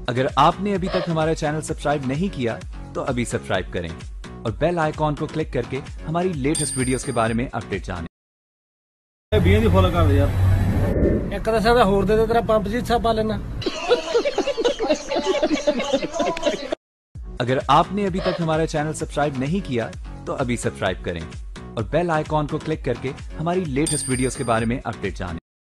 अगर आपने अभी तक हमारा चैनल सब्सक्राइब नहीं किया तो अभी सब्सक्राइब करें और बेल आइकॉन को क्लिक करके हमारी लेटेस्ट वीडियोस के बारे में अपडेट जानें। 20 ਦੀ ਫੁੱਲ ਕਰ ਦੇ ਯਾਰ। ਇੱਕ ਤਾਂ ਸਾਡਾ ਹੋਰ ਦੇ ਦੇ ਤੇਰਾ ਪੰਪ ਜੀ ਹਿੱਸਾ ਪਾ ਲੈਣਾ। अगर आपने अभी तक हमारा चैनल सब्सक्राइब नहीं किया तो अभी सब्सक्राइब करें और बेल आइकॉन को क्लिक करके हमारी लेटेस्ट वीडियोस के बारे में अपडेट जानें।